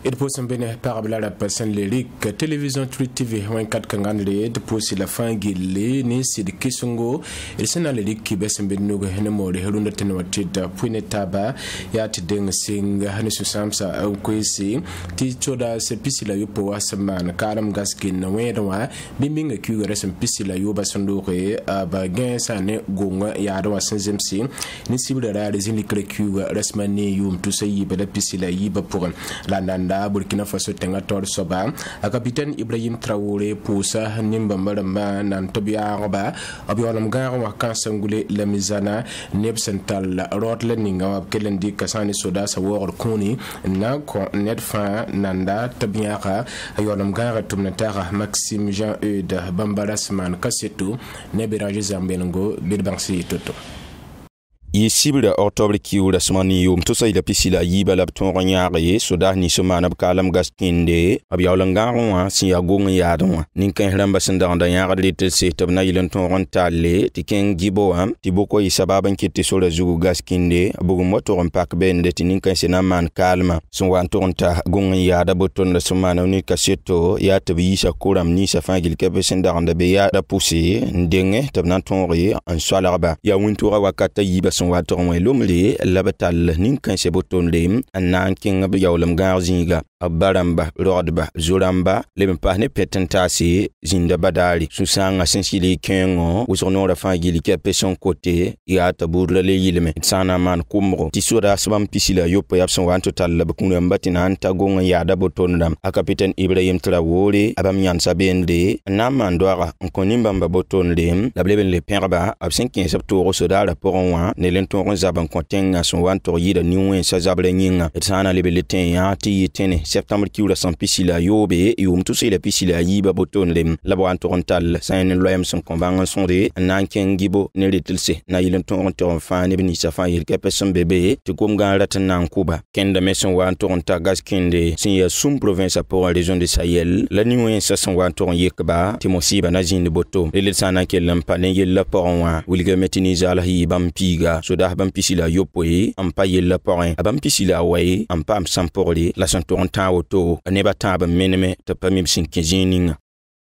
Et pour son bénéfice par la personne lyrique, télévision Tweet TV 24 kangandre de pour la fin gilé ni si de kisongo et c'est dans lyrique qui baisse un bénou henemo de helunda tenwatida puine taba ya ti deng sing hani susamsa au kwesi ti choda se pisila yupo wasaman karam gaskin wedwa bimbinga kuga sem pisila yuba sondore ba gen sa ne gonga ya do wasenzemsi ni sibula ra les indikre kuga resmani yum to sayi bela pisila yiba pour la Burkina Faso tenga tor soba a capitaine Ibrahim Traoré pousa nimba maramba nan tobia roba abionam gar wa kansangule la mizana nebsental rotle ninga wa kelendi kasani soda sa wor kuni na ko net fa nanda tabiara ayonam gar tumnatara Maxime Jean Eude Bambarasman Kasetu nebiraje zambengo bilbansi toto Yisibra octobre kiura smani yum to say la pisila yiba la ton ranyare soda ni semana kalam gaskinde abiawlangaron si agung yadon ninkan ramba sendanda yara de se tabna yilen ton rentale tiken gibo am tiboko isababan kitti sola zugu gaskinde bugu motor pak bende tininkan senaman kalma son wan tonta gung yada boton la semana ni kaseto ya tabi sa kuram ni sa fangil kebe sendanda be ya da pousser ndenge tabna ton ri en solarba ya wintura wakata yiba waton we lumli labatal ninkan se boton lim anan king ab yawlam garzinga abaramba rodba zuramba lem pahne petentasi zinda badali susanga sensili kengo usonora fangili ke peson côté ya taburle le yilme sana man kumro tisura sabam pisila yopo yapson wan total labkunu mbatina anta gonga ya da boton dam a capitaine Ibrahim Traoré abam yan sabende naman doara onkonimba boton lim lableben le perba absen 15 septembre soda rapport wa ne lenton zaban kontenga son wan to yida niwen sa zabre nyinga sana lebeleten ya ti tene septembre kiura san pisila yobe yum to se la pisila yiba boton lem labo torontal sain loyam son convangan sonde nanken gibo ne letilse na yilen toronto fa ne bini sa fa yel kapesam bebe to gomga ratan kuba kenda meson wan toronta gaskinde sin ya sum province pour la région de Sahel la niwen sa son wan toron yekba timosiba na jinde boto lele sana kelam pa ne yel la poron wilga metiniza la hibam piga soda bam pisila yopoe ampa yella porin abam pisila way ampa am samporli la santoronta auto neba taba meneme to pamim sinkejininga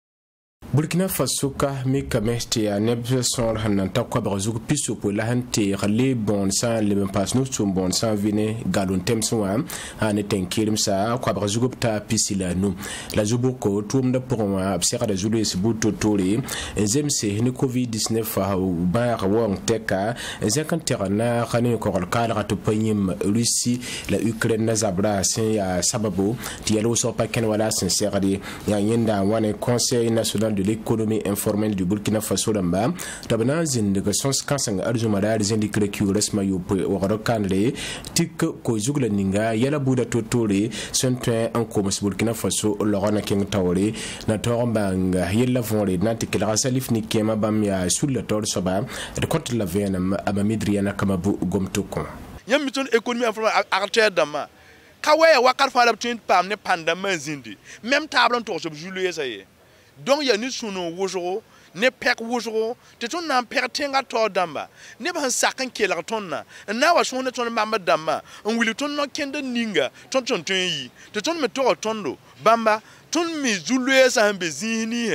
Burkina Faso ka mi kamesti ya nebse son hanan ta kwa bazuku piso po la hante rale bon sa le ben pas no tum bon sa vine galon temso wa ane tenkirim sa kwa bazuku ta pisila no la zubuko tum da pourwa absera da zulu esibuto tole zemse ni covid-19 fa ba rawon teka zekantera na khani ko kala to panyim Russie la Ukraine na zabra sin ya sababu ti yalo so pa ken wala sincère ya yenda wane conseil national de l'économie informelle du Burkina Faso lamba tabana zindiga sons kansanga arjuma da zindi kreku resma yopo woro kanle tik ko zugla ninga yala buda totore sontre en commerce Burkina Faso lorona king tawre na tombanga yella vonre na tikela salif ni kema bam ya sulla tor soba de compte la venam abamidriana kamabu gomtoko yam miton économie informelle arter dama kawe wakar fa la twin pam ne pandama zindi même table to so juillet ça y donc il y a ni suno wojoro ne pek wojoro te ton na pek tenga to damba ne ban sakan ke la ton na wa shone ton mamba damba on wili ton no kende ninga ton yi te ton me to tondo bamba ton mi zulue sa hambe zini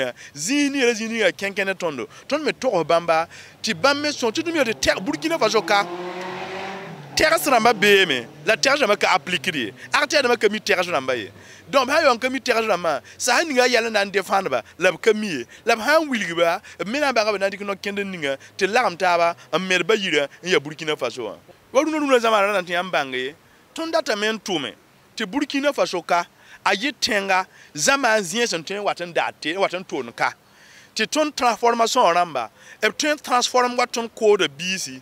ya kenkene tondo ton me to bamba ti bamme son ti dumi de terre Burkina Faso ka terre sramba beme la terre jamais ka appliquer arter de mi terre sramba ye donc ha yon kami terre sramba sa haninga yalla nan défendre ba la kami la ha wilgiba mena ba ga nan dikno kende ninga te laram taba amer ba yira ya Burkina Faso waru no zamana nan tiam bangaye ton data men tume te Burkina Faso ka ayi tenga zama zien senten watan date watan ton ka te ton transformation ramba e ton transform waton code BC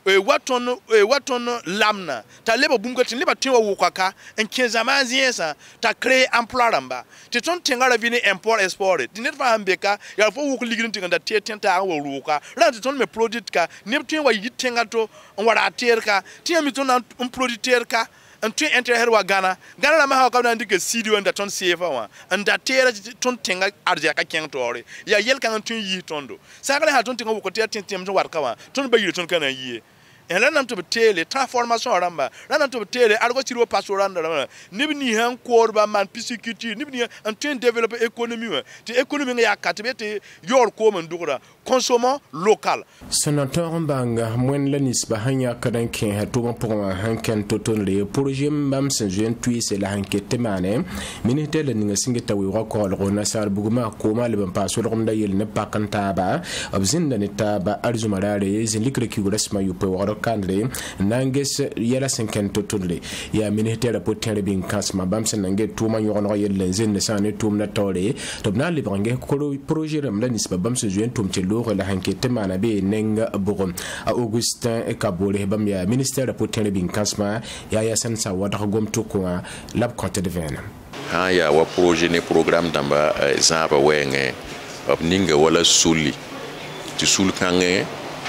waton lamna ta leba bunga tin leba tin wo kwaka en kezama ziensa ta créer emploi ramba te ton tenga vini import export ti net fa ambeka ya fo wo ligin tinga da tenta wo ruka la te ton me produit ka ne tin wa yitenga to on wara terka ti mi ton on produit ka en tu intérêt wa Ghana la ma ha ka na ndike CD wanda ton CFA wa anda tera ton tenga arja ka ken tore ya yel kan tun yi tondo sa kala ha ton tenga wo ko ter tin tin war ka wa ton ba yi ton kana yi en la nam to tele transformation ramba la nam to tele algo tiro pasoranda ni ni han korba man pisicity ni ni en train développer économie te économie ya katbete yor ko man dugura consommons local sénateur Mbanga mwen la nisba hanya kadan ken ha to pour hanken toton le projet mbam sen tui c'est la hanke temane ministère le ninga singeta wi wa ko lo na sar buguma ko ma le ban paso lo mda yel ne pakanta ba abzinda ne taba arzumarare zin likre ki resma yu pe waro kandre nanges yela 50 totonle ya ministère pour tere bin kasma bam sen nange tuma yono yel zin ne sane tum na tore to na le bange ko projet ram la nisba bam sen tum te lo la hanke temana be nenga burum a Augustin e kabole bam ya ministère pour tere bin kasma ya san sa wada gom to ko lab compte de vena ha ya wa projet ne programme damba zaba wenge of ninga wala suli ti sul kange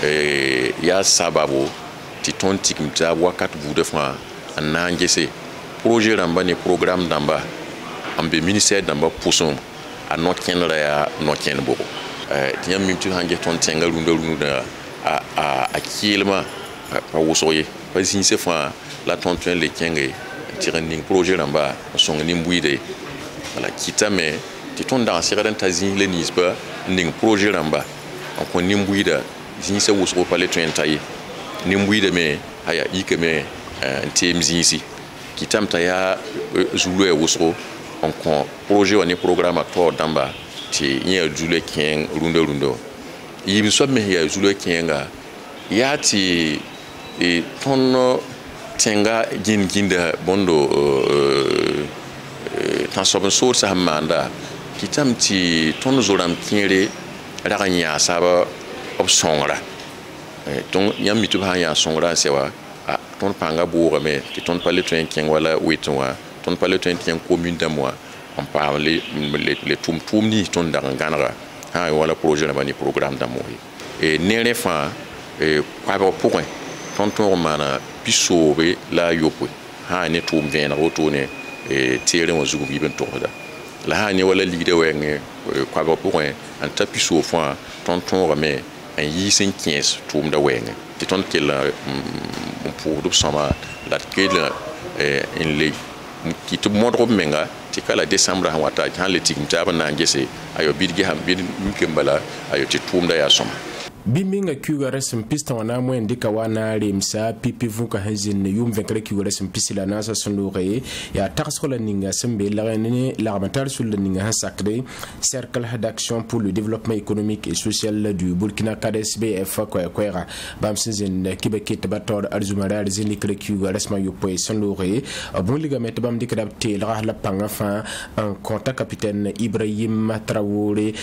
ya sababu ti tontik mta wakat bude fa anangese projet damba ne programme damba ambe ministère damba pouson a notken la ya notken bo ti yam mimti hange ton tenga lunda a kilma pa wosoye pa sinse fa la tonten le kenge tirending projet damba son ni mbuide wala kitame ti ton dans siradan tazin le nisba ning projet damba on ni mbuida sinse woso pa le twentai ni mbuide me aya ikeme temzinsi kitam ta ya zulu e woso on kon projet on programme acteur damba ti nya zulu ken rundo yim so me ya zulu kenga ya ti e ton tenga ginda bondo transformation sa manda kitam ti ton zoram tiere raganya saba opsongra ton yam mitu ha ya songra sewa ton panga bourre mais ti ton pale tren ken wala wetwa ton pale tren ken commune de moi on parle les tum ni ton danganra ha wala projet na bani programme d'amour et nere fa kwa ba point ton mana pisobe la yopwe ha ne tum vena rotone tiere mo zugu biben toda la ha ne wala ligde wenge kwa ba point an tapiso fa ton rame en yisen 15 tum da wenge ti ton kella pour do sama la kella en le ki to modro menga ti kala décembre ha wata han le tigmta ba na ngese ayo bidgi ham bid mkembala ayo ti tum da ya soma biminga kiwa resim pista wana mwe ndika wana rimsa pipi vuka hazin yum venkare kiwa resim pisila nasa sunduge ya takskola ninga sembe lagane lagamatar sul ninga hasakre cercle d'action pour le développement économique et social du Burkina KDSBF kwera bamsinzin kibekit bator arzumarari zinikre kiwa resma yopoe sunduge bon ligamet bam dikadapte la panga fa en contact capitaine Ibrahim Traoré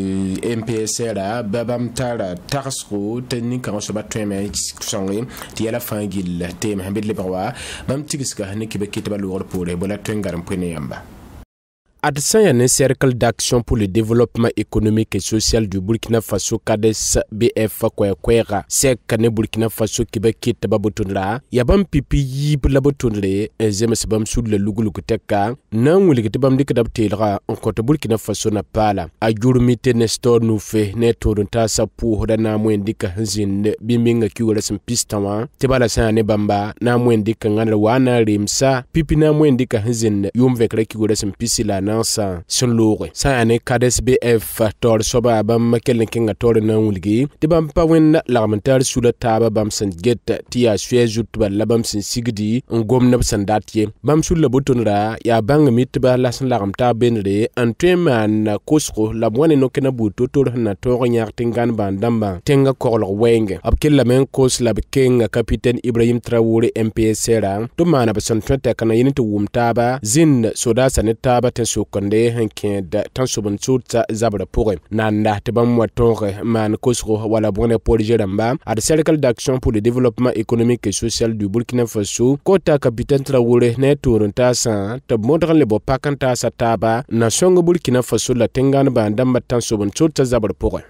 MPSR babam tara taxo technique en soba tweme songi ti ala fangil tem hambid le bawa bam tigiska ne kibekita ba lor pour le bola twengaram pene yamba Adsayan cercle d'action pour le développement économique et social du Burkina Faso KDSBF kwera sek ne Burkina Faso kibekita babotunra yabam pipi yib labotunre zemes bam sud le luguluku teka nan wuligite bam dikadaptelra en côté Burkina Faso na pala a jurmite nestor nu fe ne torunta sa pour na mwendika hanzin biminga kiwala simpistawa tebala sa ne bamba na mwendika ngana wana rimsa pipi na mwendika hanzin yumvekra kiwala simpisila na sa sunlore sa ane KDSBF tor soba bam kelen kinga tor na wulgi de bam pa wen lamentar sula taba bam san get tia suejut ba labam sin sigdi ngom na sandatye bam sulla botonra ya bang mit ba lasan lagamta benre antweman kosko labwane no kena buto tor na tor nyak tingan bandamba tenga korlo wenge abkel lamen kos lab kenga capitaine Ibrahim Traoré MPSR to mana ba san twente kana yinito wumtaba zin soda sanetaba ten konde hanke da tansubun tsuta zabra pour nanda te bam watore man kosro wala bonne projet damba ad cercle d'action pour le développement économique et social du Burkina Faso kota capitaine Traoré ne turunta sa te modran le bo pakanta sa taba na songo Burkina Faso la tengana ba ndamba tansubun tsuta zabra pour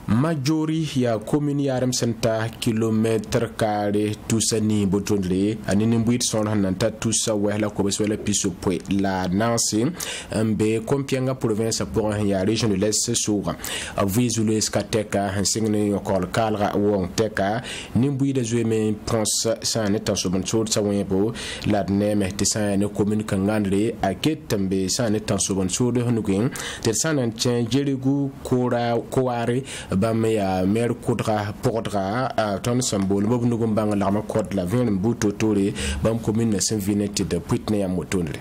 Majori ya commune yaram santa kilometre carré tusani botondre anini mbuit son hananta tusa wehla ko beswela piso pwe la nansi mbe kompianga province pour ya région de l'Est soura avizulu skateka hansingne yokol kalra won teka nimbuit de zueme prince san etan so bonsour sa webo la neme tisan commune kangandre aketambe san etan so bonsour de honukin ter sanan chen jerigu kora koare bam ya mer kodra podra ton symbole bobu nugum bang la ma kod la vin mbuto tore bam commune sen vinete de pitne ya motonre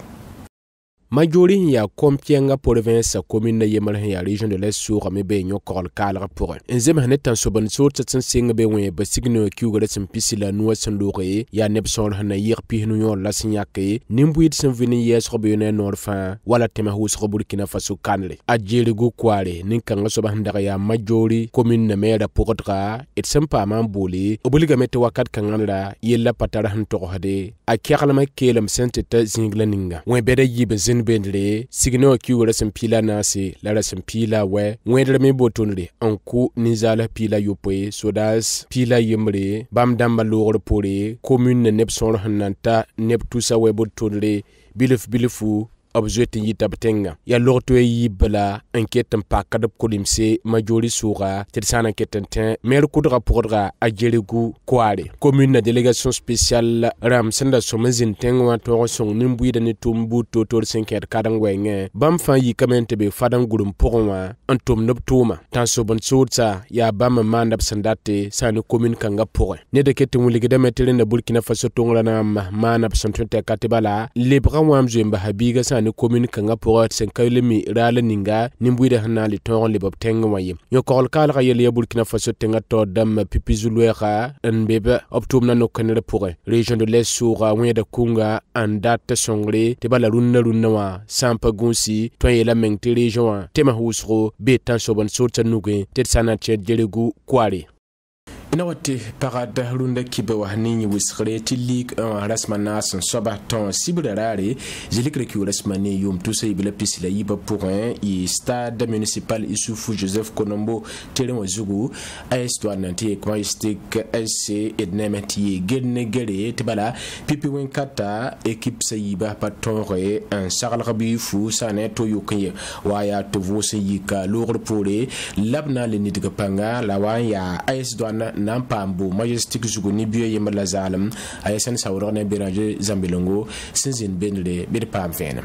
Majori ya kompianga province commune yemal ya région de l'Est sur me be nyokol kalra pour enzem hanet tan soban sort tsan sing be we be signo kiugre tsan pisila no sandore ya nebson hana yir pi no yon la sinyake nimbuit sen vini yes robine norfa wala tema hus Burkina Faso kanle ajeri go kware ninkanga soba handara ya Majori commune na mera pokotra et sempa mambuli obuliga mete wakat kangala yella patara hanto hade akiralama kelem senteta zinglaninga we bere yibe bendle signo kiwara sempila nasi lara sempila we wedre me botonre anku nizala pila yopoe sodas pila yemre bam damba logor pore commune nepson hananta neptusa we botonre bilifu objet yitabtenga ya lorto yibla enquête pa kadab kolimse Majori soura tsana ketenten mer kudra podra ajerigu kware commune délégation spéciale ram senda somazin tengwa to song nimbuida ni tumbu to 5 kadangwenge bam fa yi kamente be fadan gurum porwa antom nobtuma tan so bon sourta ya bam mandab sandate sanu commune kanga porwa ne de ketu ligida metere na Burkina Faso tongla na manab santonte katibala lebra wamje mba habiga ni commune kanga pour senkailemi rala ninga nimbuida hanali ton le bob tenga waye yokol kala yele Burkina Faso tenga to dam pipizulwera nbebe optumna no kanere pour région de l'Est soura weda kunga andata songre te bala runna wa sampa gunsi to yela mengte région tema husro betan sobon sorta nuge te sana jeregu kwari inawati parada runda kibe wa haninyi wisre ti lig rasmana son soba ton sibrarare jelikre ki rasmani yum tusa ibla pisila yiba pour i stade municipal Issoufou Joseph Konombo tere wazugu AS Douananti Equaistic SC ednemeti gedne gere tibala pipi wenkata équipe sayiba patore un saral rabi fu sane to yukenye waya to vose yika lourd pore labna le nidga panga la waya AS Douana Nampambu Majestic Zuguni Bio Yemala Zalam Ayasan Saurone Biraje Zambilongo Sinzin Benre Birpam Fenam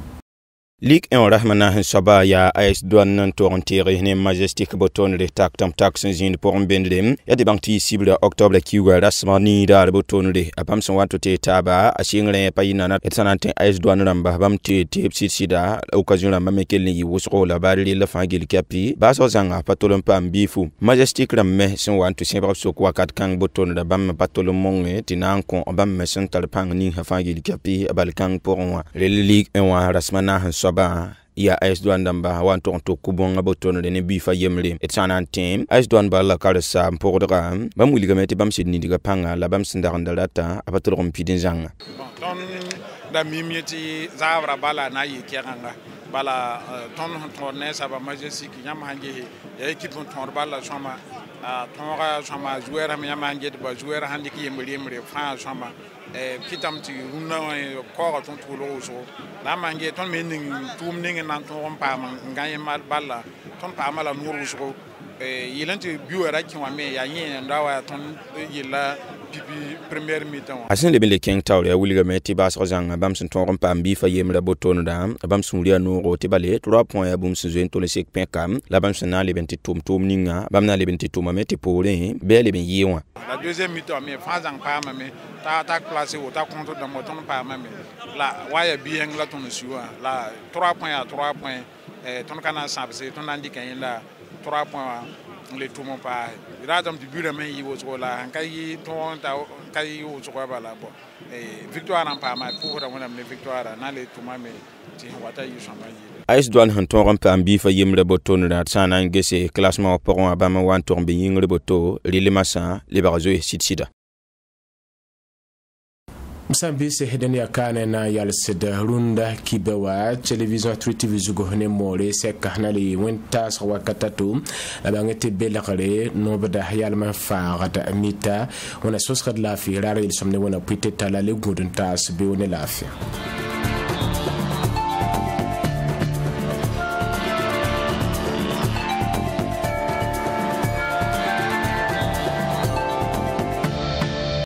Lik en rahmana hen saba ya AS Douane Torontere ne Majestic boton de tak tam tak sinzin pour bendem ya de banki cible octobre kiwa rasmani da boton de apam son wato te taba ashingre payina na etsanante AS Douane ramba bam te sida occasion la mamekel ni wosro la bari la fangil kapi ba so zanga patolon pam bifu Majestic ramme son wato sempre so kwa kat kang boton da bam patolon monge tinan kon bam mesen tal pang ni fangil kapi abal kang pour moi le ligue en wa rasmana hen soba ya AS Douane damba wan to kubonga botono de ne bifa yemle et sanan team AS Douane balla karsa mpodra bam wiligamete bam sidni diga panga la bam sindaranda data apatol rompidin zanga ton da mimieti zavra bala na yikanga bala ton tourner ça va Majestic nyam hanje ya équipe ton bala chama tonga chama joueur am nyam hanje ba joueur handi ki yemle France chama kitam ti runna ko ton tulo so la mangé ton mening tum ning nan ton pa nganye mal balla ton pa mala nuru so yilanti biwara ki wa me ya yin ndawa ton yilla pipi première mi-temps asin de bele king tawle ya wuliga meti bas rozanga bam sun ton pa mbi fa yemra botono da bam sun lia nuro te bale 3 points ya bum sun zoin to le sek penkam la bam sun na le 20 tum ninga bam na le 20 tum meti pole bele ben yiwa la deuxième mi-temps mais Franzang pa me ta attaque placée au ta contre dans moton pa me la waya bien la ton suwa la 3 points à 3 points ton kana sabse ton andi kan la 3 points le tout mon pas là dans du but mais il was là kai ton ta kai o so ba la bo victoire en pas mal pour da wona victoire na le tout mais ti wata yu chama yi AS Douane han ton rampa ambi fa yemre boton na tsana ngese classement pour abama wan tombe yingre boto rile masa le barazo sida Msambise hedeni ya kane na yalsida runda kibewa television 3 TV zugo hone more seka hanali wenta sawa katatu labangete belakare nobada yalma faagata amita wana soskad lafi rara ilisomne wana pite tala le gudun tas be wone lafi